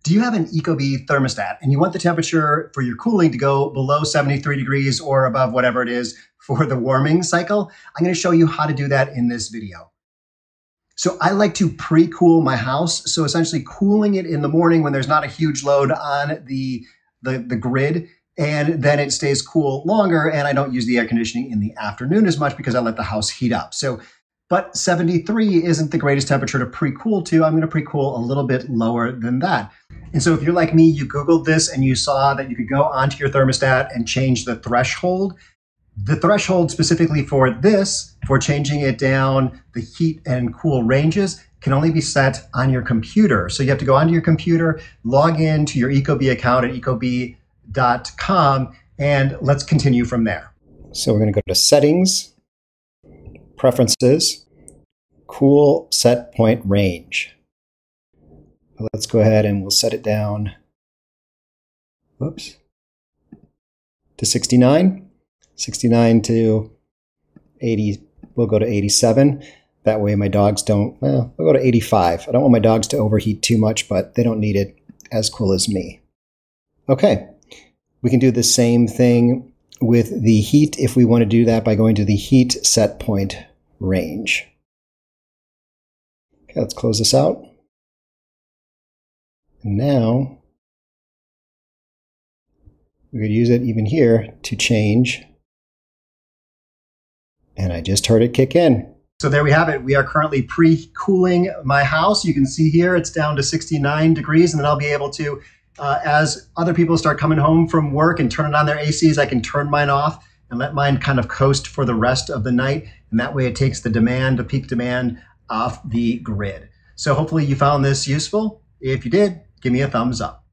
Do you have an Ecobee thermostat and you want the temperature for your cooling to go below 73 degrees or above whatever it is for the warming cycle? I'm going to show you how to do that in this video. So I like to pre-cool my house. So essentially cooling it in the morning when there's not a huge load on the grid, and then it stays cool longer, and I don't use the air conditioning in the afternoon as much because I let the house heat up. But 73 isn't the greatest temperature to pre-cool to. I'm going to pre-cool a little bit lower than that. And so if you're like me, you Googled this and you saw that you could go onto your thermostat and change the threshold. The threshold specifically for this, for changing it down the heat and cool ranges, can only be set on your computer. So you have to go onto your computer, log in to your Ecobee account at ecobee.com, and let's continue from there. So we're going to go to Settings, Preferences, Cool Set Point Range. Let's go ahead and we'll set it down, to 69. 69 to 80, we'll go to 87. That way my dogs don't, we'll go to 85. I don't want my dogs to overheat too much, but they don't need it as cool as me. Okay, we can do the same thing with the heat if we want to do that by going to the heat set point range. Okay, let's close this out. And now we could use it even here to change. And I just heard it kick in. So there we have it. We are currently pre-cooling my house. You can see here it's down to 69 degrees, and then I'll be able to, as other people start coming home from work and turning on their ACs, I can turn mine off and let mine kind of coast for the rest of the night. And that way it takes the demand, the peak demand, off the grid. So hopefully you found this useful. If you did, give me a thumbs up.